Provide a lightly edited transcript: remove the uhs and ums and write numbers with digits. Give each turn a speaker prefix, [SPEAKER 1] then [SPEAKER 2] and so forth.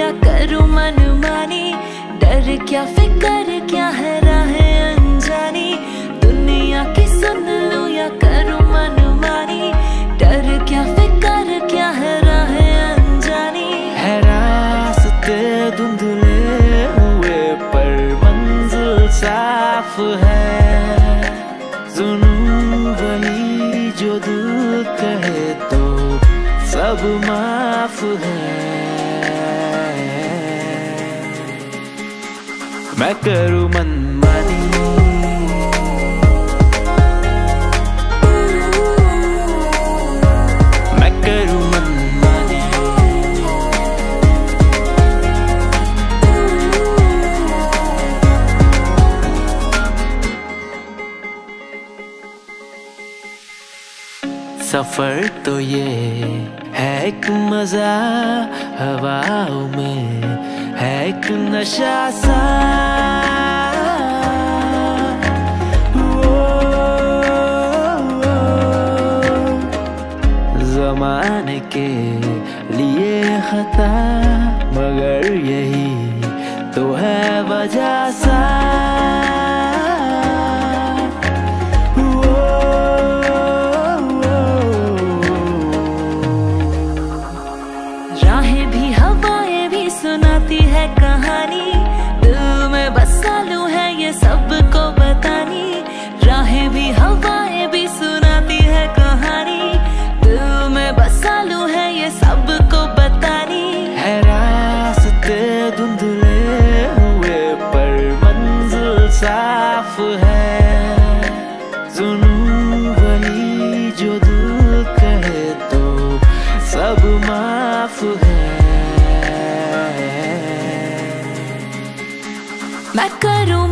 [SPEAKER 1] या करूं मनमानी, डर क्या फिक्र क्या है राहें अनजानी, दुनिया की सुन लूं या करूं मनमानी, डर क्या फिक्र क्या है राहें अनजानी।
[SPEAKER 2] है रास्ते धुंधले हुए पर मंजिल साफ है, सुनूं वही जो दिल कहे तो सब माफ है। मैं करूं मनमानी, मैं करूं मनमानी, सफर तो ये है एक मजा, हवाओं में है एक नशा सा, जमाने के लिए खता, मगर यही तो है वजह सा।
[SPEAKER 1] राहें भी हवाएं भी सुनाती है कहानी, दिल में बसा लूं है ये सबको बतानी, राहें भी हवाएं भी सुनाती है कहानी, दिल में बसा लूं है ये सबको बतानी।
[SPEAKER 2] है रास्ते धुंधले हुए पर मंजिल साफ है, सुनूं वही जो दिल कहे तो सब माफ है।
[SPEAKER 1] मैं करूं